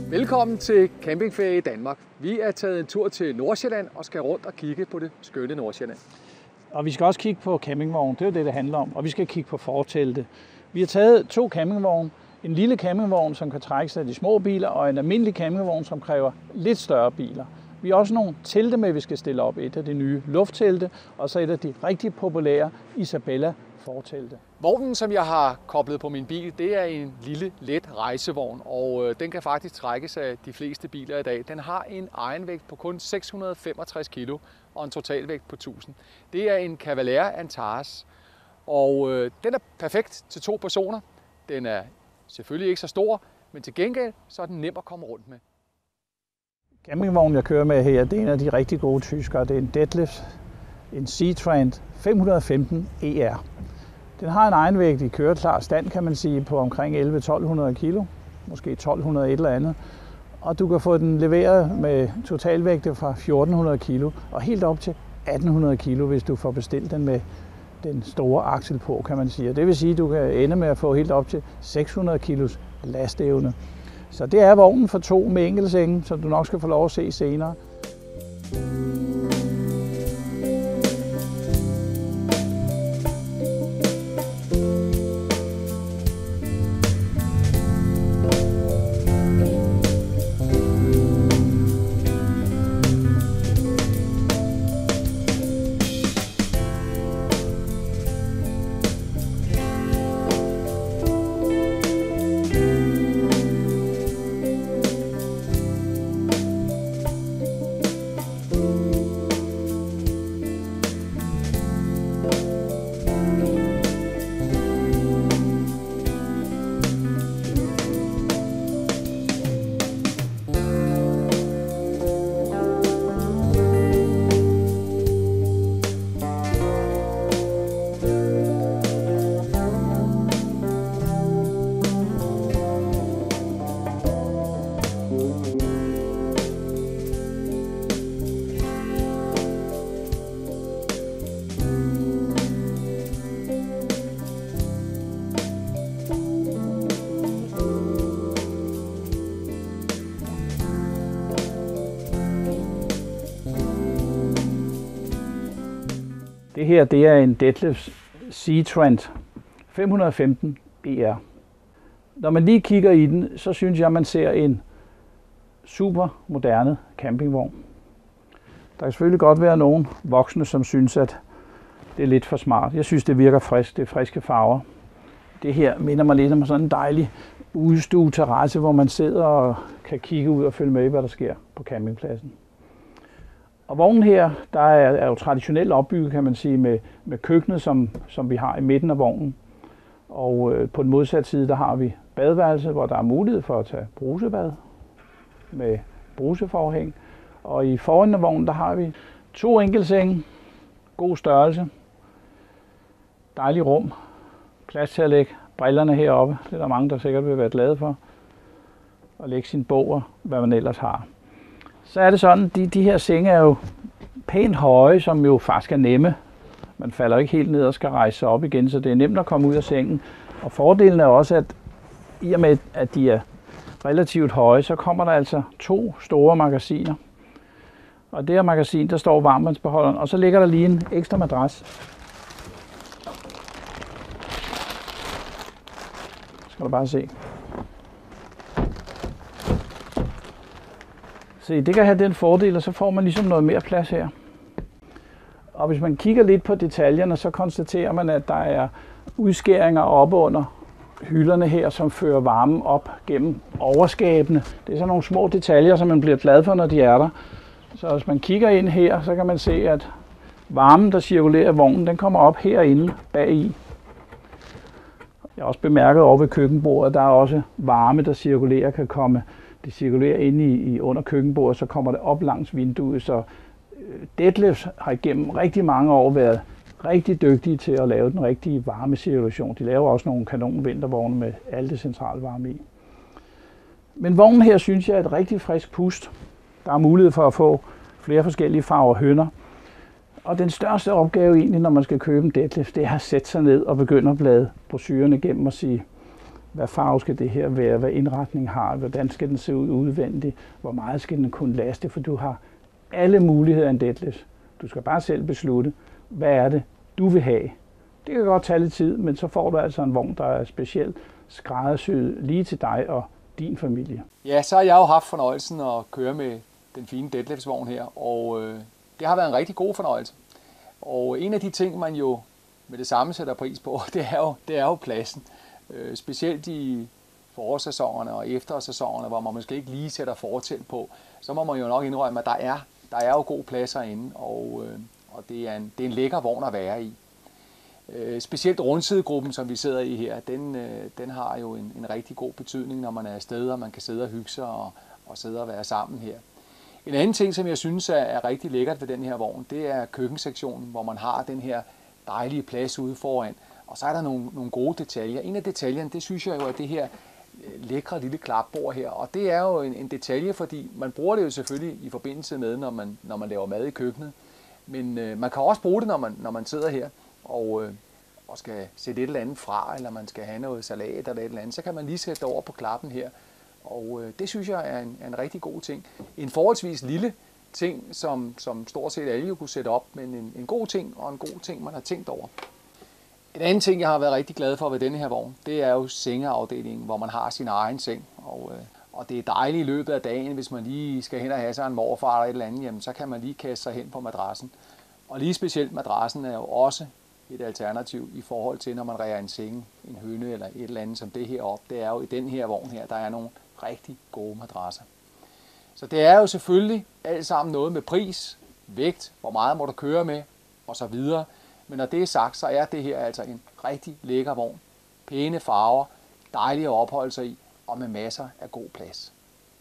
Velkommen til Campingferie i Danmark. Vi er taget en tur til Nordsjælland og skal rundt og kigge på det skønne Nordsjælland. Og vi skal også kigge på campingvogn, det er jo det handler om. Og vi skal kigge på fortelte. Vi har taget 2 campingvogne. En lille campingvogn, som kan trækkes af de små biler, og en almindelig campingvogn, som kræver lidt større biler. Vi har også nogle telte med, vi skal stille op. Et af de nye lufttelte, og så et af de rigtig populære Isabella fortelte. Vognen, som jeg har koblet på min bil, det er en lille, let rejsevogn, og den kan faktisk trækkes af de fleste biler i dag. Den har en egenvægt på kun 665 kg og en totalvægt på 1000. Det er en Cavalier Antares, og den er perfekt til 2 personer. Den er selvfølgelig ikke så stor, men til gengæld så er den nem at komme rundt med. Campingvognen, jeg kører med her, det er en af de rigtig gode tyskere. Det er en Detlef, en C-Trend 515 ER. Den har en egenvægt i køreklar stand, kan man sige, på omkring 1100-1200 kg, måske 1200 et eller andet. Og du kan få den leveret med totalvægte fra 1400 kg og helt op til 1800 kg, hvis du får bestilt den med den store aksel på, kan man sige. Det vil sige, at du kan ende med at få helt op til 600 kg lasteevne. Så det er vognen for 2 med enkeltsenge, som du nok skal få lov at se senere. Det her, det er en Detlef C-Trend 515 ER. Når man lige kigger i den, så synes jeg, man ser en super moderne campingvogn. Der kan selvfølgelig godt være nogle voksne, som synes, at det er lidt for smart. Jeg synes, det virker frisk. Det er friske farver. Det her minder mig lidt om sådan en dejlig udstue terrasse, hvor man sidder og kan kigge ud og følge med, hvad der sker på campingpladsen. Og vognen her, der er jo traditionelt opbygget, kan man sige, med køkkenet, som vi har i midten af vognen. Og på den modsatte side, der har vi badeværelse, hvor der er mulighed for at tage brusebad med bruseforhæng. Og i foran af vognen, der har vi 2 enkeltsenge, god størrelse, dejlig rum, plads til at lægge brillerne heroppe. Det er der mange, der sikkert vil være glade for. Og lægge sine bog og hvad man ellers har. Så er det sådan, de her senge er jo pænt høje, som jo faktisk er nemme. Man falder ikke helt ned og skal rejse sig op igen, så det er nemt at komme ud af sengen. Og fordelen er også, at i og med, at de er relativt høje, så kommer der altså 2 store magasiner. Og det her magasin, der står varmvandsbeholderen, og så ligger der lige en ekstra madras. Skal du bare se. Se, det kan have den fordel, og så får man ligesom noget mere plads her. Og hvis man kigger lidt på detaljerne, så konstaterer man, at der er udskæringer oppe under hylderne her, som fører varmen op gennem overskabene. Det er sådan nogle små detaljer, som man bliver glad for, når de er der. Så hvis man kigger ind her, så kan man se, at varmen, der cirkulerer i vognen, den kommer op herinde bagi. Jeg har også bemærket over ved køkkenbordet, der er også varme, der cirkulerer, kan komme. Det cirkulerer inde i under køkkenbordet, så kommer det op langs vinduet. Så Detlef har igennem rigtig mange år været rigtig dygtige til at lave den rigtige varmecirkulation. De laver også nogle kanon vintervogne med alt det centrale varme i. Men vognen her synes jeg er et rigtig frisk pust. Der er mulighed for at få flere forskellige farver hønner. Og den største opgave egentlig, når man skal købe en Detlef, det er at sætte sig ned og begynde at blade brochurerne igennem og sige, hvad farve skal det her være, hvad indretning har, hvordan skal den se ud udvendigt, hvor meget skal den kunne laste, for du har alle muligheder af en deadlift. Du skal bare selv beslutte, hvad er det, du vil have. Det kan godt tage lidt tid, men så får du altså en vogn, der er specielt skræddersyet lige til dig og din familie. Ja, så har jeg jo haft fornøjelsen at køre med den fine deadliftsvogn her, og det har været en rigtig god fornøjelse. Og en af de ting, man jo med det samme sætter pris på, det er jo pladsen. Specielt i forårssæsonerne og efterårssæsonerne, hvor man måske ikke lige sætter fortæl på, så må man jo nok indrømme, at der er jo god plads herinde, og det er en lækker vogn at være i. Specielt rundsidegruppen, som vi sidder i her, den har jo en rigtig god betydning, når man er afsted, og man kan sidde og hygge sig og sidde og være sammen her. En anden ting, som jeg synes er rigtig lækkert ved den her vogn, det er køkkensektionen, hvor man har den her dejlige plads ude foran. Og så er der nogle gode detaljer. En af detaljerne, det synes jeg jo er det her lækre lille klapbord her. Og det er jo en detalje, fordi man bruger det jo selvfølgelig i forbindelse med, når man laver mad i køkkenet. Men man kan også bruge det, når man sidder her og skal sætte et eller andet fra, eller man skal have noget salat eller et eller andet. Så kan man lige sætte det over på klappen her. Og det synes jeg er en rigtig god ting. En forholdsvis lille ting, som stort set alle jo kunne sætte op, men en god ting og en god ting, man har tænkt over. En anden ting, jeg har været rigtig glad for ved denne her vogn, det er jo sengeafdelingen, hvor man har sin egen seng. Og det er dejligt i løbet af dagen, hvis man lige skal hen og have sig en morfar eller et eller andet, jamen, så kan man lige kaste sig hen på madrassen. Og lige specielt madrassen er jo også et alternativ i forhold til, når man ræger en seng, en høne eller et eller andet som det her op. Det er jo i den her vogn her, der er nogle rigtig gode madrasser. Så det er jo selvfølgelig alt sammen noget med pris, vægt, hvor meget må du køre med osv. Men når det er sagt, så er det her altså en rigtig lækker vogn. Pæne farver, dejlige at opholde sig i og med masser af god plads.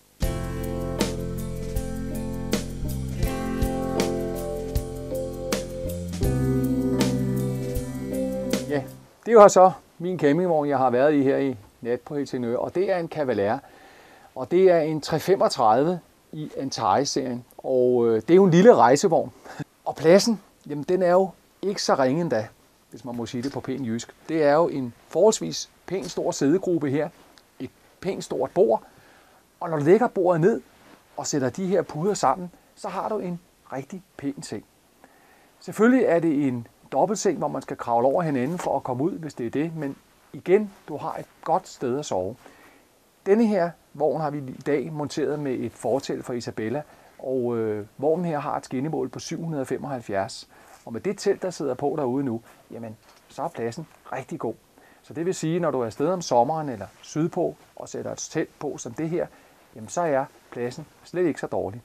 Ja, det er jo så min campingvogn, jeg har været i her i nat på Helsingør, og det er en Cavalair. Og det er en 335 i Antares-serien, og det er jo en lille rejsevogn. Og pladsen, jamen den er jo ikke så ringe endda, hvis man må sige det på pæn jysk. Det er jo en forholdsvis pæn stor sædegruppe her, et pænt stort bord, og når du lægger bordet ned og sætter de her puder sammen, så har du en rigtig pæn seng. Selvfølgelig er det en dobbeltseng, hvor man skal kravle over hinanden for at komme ud, hvis det er det, men igen, du har et godt sted at sove. Denne her vogn har vi i dag monteret med et fortæl fra Isabella, og vognen her har et skinnemål på 775. Og med det telt, der sidder på derude nu, jamen, så er pladsen rigtig god. Så det vil sige, når du er afsted om sommeren eller sydpå og sætter et telt på som det her, jamen, så er pladsen slet ikke så dårlig.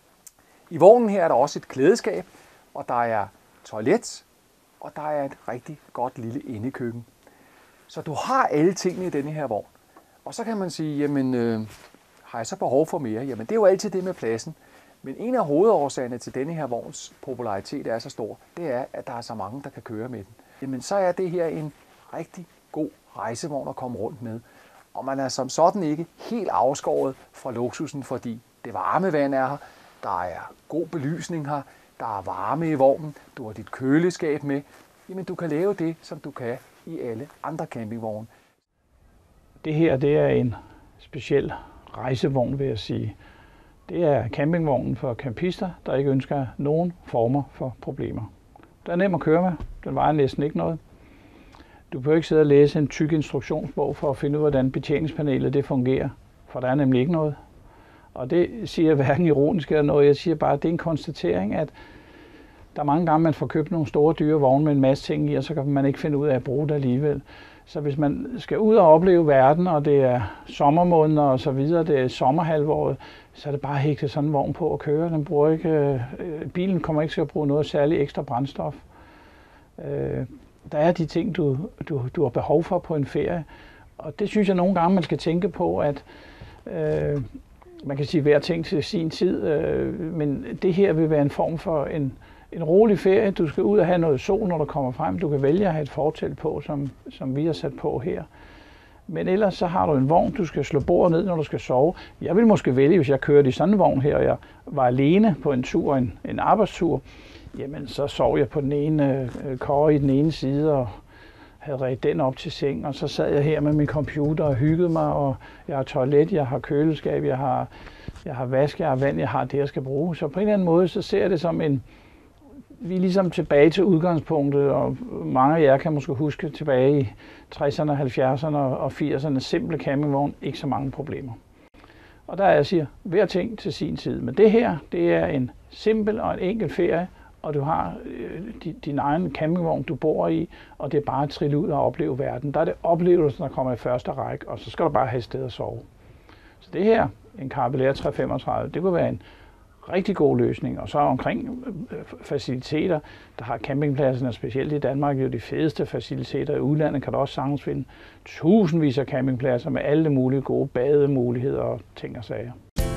I vognen her er der også et klædeskab, og der er toilet, og der er et rigtig godt lille indekøkken. Så du har alle tingene i denne her vogn. Og så kan man sige, jamen, har jeg så behov for mere? Jamen, det er jo altid det med pladsen. Men en af hovedårsagerne til denne her vogns popularitet er så stor, det er, at der er så mange, der kan køre med den. Jamen, så er det her en rigtig god rejsevogn at komme rundt med. Og man er som sådan ikke helt afskåret fra luksusen, fordi det varme vand er her, der er god belysning her, der er varme i vognen, du har dit køleskab med. Jamen, du kan lave det, som du kan i alle andre campingvogne. Det her, det er en speciel rejsevogn, vil jeg sige. Det er campingvognen for campister, der ikke ønsker nogen former for problemer. Den er nem at køre med. Den vejer næsten ikke noget. Du behøver ikke sidde og læse en tyk instruktionsbog for at finde ud af, hvordan betjeningspanelet det fungerer, for der er nemlig ikke noget. Og det siger jeg hverken ironisk eller noget. Jeg siger bare, at det er en konstatering, at der er mange gange, man får købt nogle store dyre vogne med en masse ting i, og så kan man ikke finde ud af at bruge det alligevel. Så hvis man skal ud og opleve verden, og det er sommermåneder og så videre, det er sommerhalvåret, så er det bare hægtet sådan en vogn på at køre. Den bruger ikke, bilen kommer ikke til at bruge noget særligt ekstra brændstof. Der er de ting, du har behov for på en ferie. Og det synes jeg nogle gange, man skal tænke på, at man kan sige hver ting til sin tid, men det her vil være en form for en rolig ferie. Du skal ud og have noget sol, når du kommer frem. Du kan vælge at have et fortæl på, som vi har sat på her. Men ellers så har du en vogn, du skal slå bordet ned, når du skal sove. Jeg vil måske vælge, hvis jeg kørte i sådan en vogn her, og jeg var alene på en tur, en arbejdstur, jamen så sov jeg på den ene kåre i den ene side, og havde redt den op til seng, og så sad jeg her med min computer og hyggede mig, og jeg har toilet, jeg har køleskab, jeg har vask, jeg har vand, jeg har det, jeg skal bruge. Så på en eller anden måde, så ser jeg det som vi er ligesom tilbage til udgangspunktet, og mange af jer kan måske huske tilbage i 60'erne, 70'erne og 80'erne, simple campingvogn, ikke så mange problemer. Og der jeg siger, hver ting til sin tid. Men det her, det er en simpel og en enkel ferie, og du har din egen campingvogn, du bor i, og det er bare at trille ud og opleve verden. Der er det oplevelsen, der kommer i første række, og så skal du bare have et sted at sove. Så det her, en Cavalera 335, det kunne være en rigtig god løsning. Og så omkring faciliteter, der har campingpladserne, specielt i Danmark, jo de fedeste faciliteter. I udlandet kan du også sagtens finde tusindvis af campingpladser med alle mulige gode bademuligheder og ting og sager.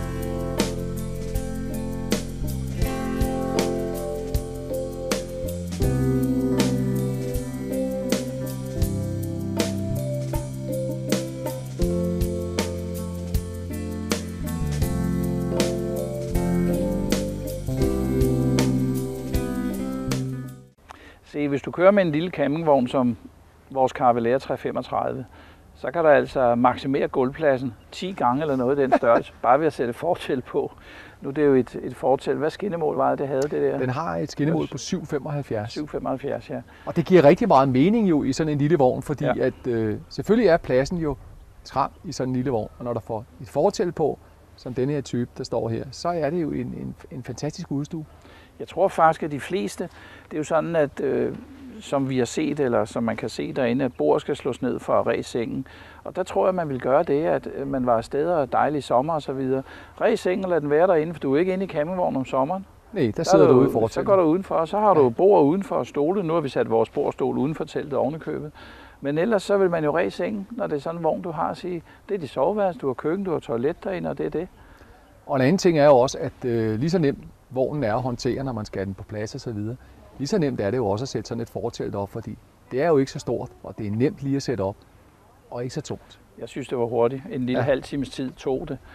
Hvis du kører med en lille campingvogn som vores Cavalera 335, så kan du altså maksimere gulvpladsen 10 gange eller noget i den størrelse, bare ved at sætte fortæl på. Nu er det jo et fortæl. Hvad skinnemål var det havde det der? Den har et skinnemål på 7,75. 7,75, ja. Og det giver rigtig meget mening jo i sådan en lille vogn, fordi at selvfølgelig er pladsen jo tram i sådan en lille vogn, og når der får et fortæl på, som denne her type, der står her, så er det jo en fantastisk udstue. Jeg tror faktisk, at de fleste, det er jo sådan, at som vi har set, eller som man kan se derinde, at bordet skal slås ned for at ræse sengen. Og der tror jeg, man vil gøre det, at man var afsted og dejlig sommer og så videre. Ræse sengen, lad den være derinde, for du er ikke inde i campingvognen om sommeren. Nej, der sidder du ude i fortællet. Så går du udenfor, og så har du bord udenfor og stole. Nu har vi sat vores bord og stol uden for teltet ovenikøbet. Men ellers så vil man jo ræse sengen, når det er sådan en vogn, du har at sige, det er dit soveværelse, du har køkken, du har toilet derinde, og det er det. Og en anden ting er jo også, at lige så nemt vognen er at håndtere, når man skal have den på plads og så videre. Lige så nemt er det jo også at sætte sådan et fortelt op, fordi det er jo ikke så stort, og det er nemt lige at sætte op, og ikke så tungt. Jeg synes, det var hurtigt. En lille halv times tid tog det.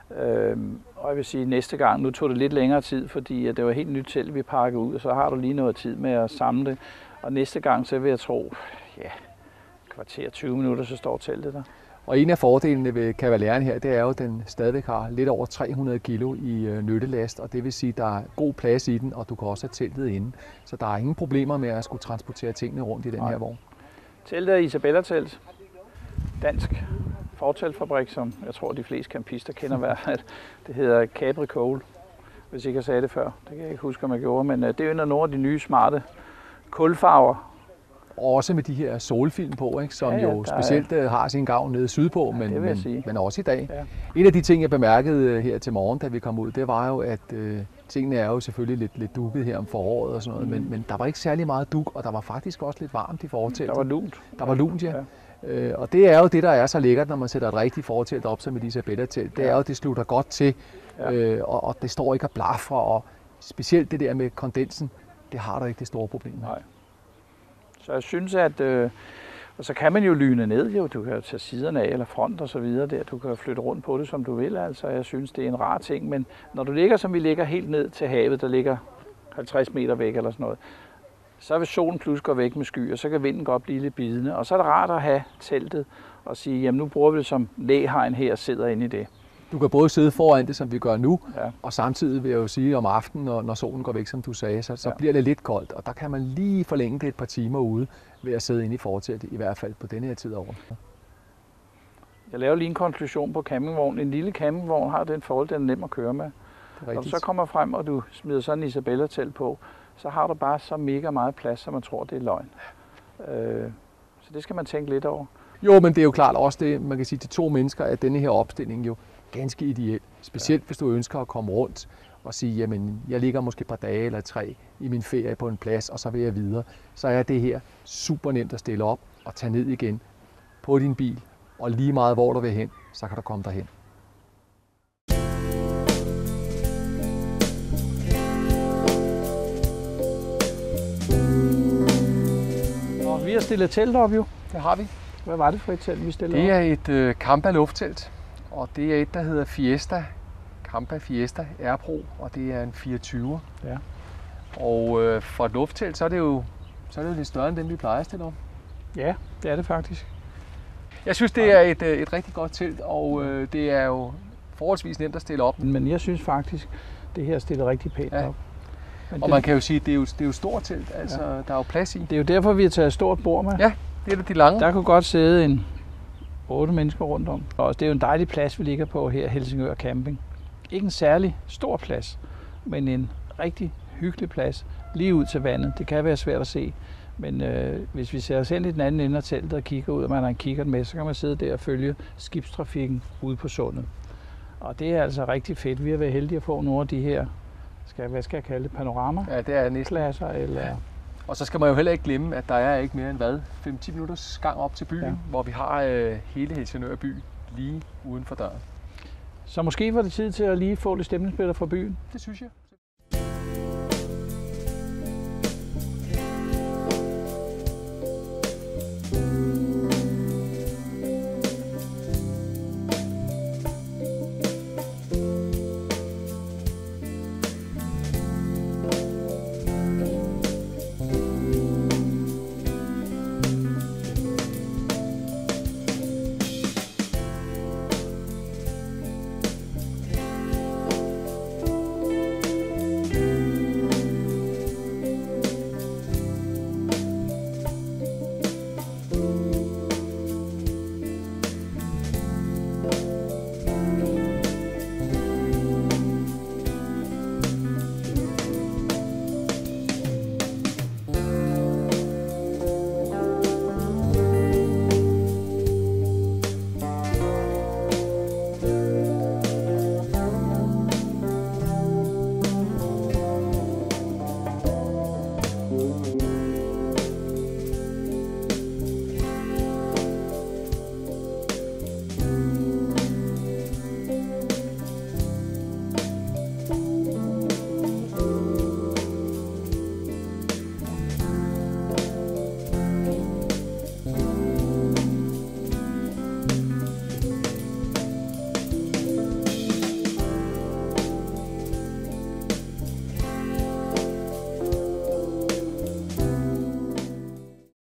Og jeg vil sige, næste gang, nu tog det lidt længere tid, fordi det var helt nyt telt, vi pakkede ud, og så har du lige noget tid med at samle det. Og næste gang, så vil jeg tro, kvarter 20 minutter, så står teltet der. Og en af fordelene ved Cavaleraen her, det er jo, at den stadigvæk har lidt over 300 kilo i nyttelast, og det vil sige, at der er god plads i den, og du kan også have teltet inde. Så der er ingen problemer med at skulle transportere tingene rundt i den her vogn. Teltet er Isabella-telt. Dansk forteltfabrik, som jeg tror, de fleste campister kender hvad. Det hedder Capri Coal, hvis ikke jeg sagde det før. Det kan jeg ikke huske, om jeg gjorde, men det er jo nogle af de nye smarte kulfarver. Og også med de her solfilm på, ikke, som jo specielt har sin gavn nede sydpå, men også i dag. Ja. En af de ting, jeg bemærkede her til morgen, da vi kom ud, det var jo, at tingene er jo selvfølgelig lidt dukket her om foråret og sådan noget, men der var ikke særlig meget duk, og der var faktisk også lidt varmt i forteltet. Der var lunt. Der var lunt, ja. Og det er jo det, der er så lækkert, når man sætter et rigtigt fortelt op, som med disse Isabella-telt. Det er jo, at det slutter godt til, og det står ikke og blafrer, og specielt det der med kondensen, det har der ikke det store problem med. Nej. Så jeg synes, at og så kan man jo lyne ned, jo. Du kan tage siderne af eller front og så videre der. Du kan flytte rundt på det, som du vil. Altså, jeg synes, det er en rar ting. Men når du ligger, som vi ligger helt ned til havet, der ligger 50 meter væk eller sådan noget, så vil solen pludselig gå væk med skyer, så kan vinden godt blive lidt bidende. Og så er det rart at have teltet og sige, jamen nu bruger vi det som læhegn her og sidder inde i det. Du kan både sidde foran det, som vi gør nu, og samtidig vil jeg jo sige, om aftenen, når solen går væk, som du sagde, så bliver det lidt koldt. Og der kan man lige forlænge det et par timer ude ved at sidde inde i forteltet, i hvert fald på denne her tid af året. Jeg laver lige en konklusion på campingvognen. En lille campingvogn har den forhold, den er nem at køre med. Når du så kommer frem, og du smider sådan en Isabella-telt på, så har du bare så mega meget plads, så man tror, det er løgn. Så det skal man tænke lidt over. Jo, men det er jo klart også det, man kan sige, til 2 mennesker, at denne her opstilling jo ganske ideel. Specielt hvis du ønsker at komme rundt og sige, jamen jeg ligger måske et par dage eller 3 i min ferie på en plads, og så vil jeg videre. Så er det her super nemt at stille op og tage ned igen på din bil, og lige meget hvor du vil hen, så kan du komme derhen. Og vi har stillet telt op jo. Det har vi. Hvad var det for et telt, vi stillede op? Det er et Campa lufttelt, og det er et, der hedder Fiesta. Campa Fiesta Airpro, og det er en 420. Ja. Og for et lufttelt, så er det jo lidt større end dem, vi plejer at stille op. Ja, det er det faktisk. Jeg synes, det er et rigtig godt telt, og det er jo forholdsvis nemt at stille op. Men jeg synes faktisk, det her stiller rigtig pænt op. Og man kan jo sige, at det er jo et stort telt, altså der er jo plads i. Det er jo derfor, vi har taget et stort bord med. Ja, det er de lange. Der kunne godt sidde 8 mennesker rundt om. Og det er jo en dejlig plads, vi ligger på her, Helsingør Camping. Ikke en særlig stor plads, men en rigtig hyggelig plads lige ud til vandet. Det kan være svært at se, men hvis vi ser os hen i den anden ende af teltet og kigger ud, og man har en kikkert med, så kan man sidde der og følge skibstrafikken ude på sundet. Og det er altså rigtig fedt. Vi har været heldige at få nogle af de her, hvad skal jeg kalde det, panorama? Ja, det er næsten. Klasser, eller... Ja. Og så skal man jo heller ikke glemme, at der er ikke mere end 5-10 minutters gang op til byen, hvor vi har hele Helsingør by lige uden for døren. Så måske var det tid til at lige få lidt stemningsbilleder fra byen. Det synes jeg.